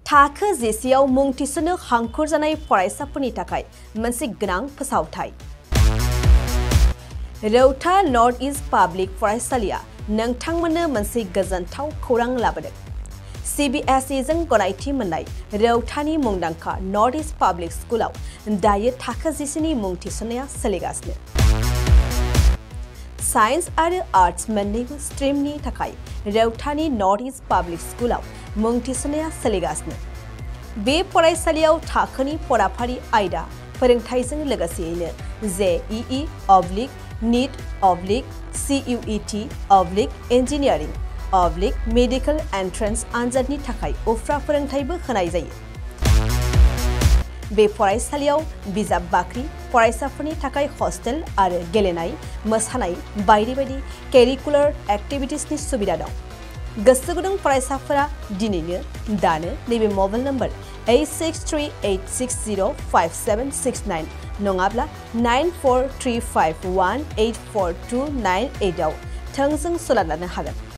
थाखो जेसेयाव मुं थिसननो हांखुर जानाय फरायसाफोरनि थाखाय मोनसे गोनां फोसावथाय। रौता नर्थ इस्ट पाब्लिक फरायसालिया नोंथांमोननो मोनसे गोजोनथाव खौरां लाबोदों। CBSE जों गनायथि मोननाय रौतानि मुंदांखा नर्थ इस्ट पाब्लिक स्कुलाव दायो थाखो जिसेनि मुं थिसननाया सोलिगासिनो। साइन्स आरो आर्ट्स मोन्नैबो स्ट्रीमनि थाखाय रौतानि नर्थ इस्ट पाब्लिक स्कुलाव मुं थिसननाया सोलिगासिनो। बे फरायसालियाव थाखोनि फराफारि आयदा फोरोंथायजों लोगोसेयैनो JEE NEET CUET engineering medical entrance आनजादनि थाखाय उफ्रा फोरोंथायबो होनाय जायो। बे फरायसालियाव बिजाब बाख्रि, फरायसाफोरनि थाखाय हस्टेल आरो गेलेनाय, मोसानाय बायदि बायदि केरिकुलार एक्टिभिटिसनि सुबिदा दं। गोसो गुदुं फरायसाफोरा दिनैनो दानो नैबे मबाइल नम्बर 8638605769 नङाब्ला 9435184298 आव थोंजों सोलोंनो हागोन।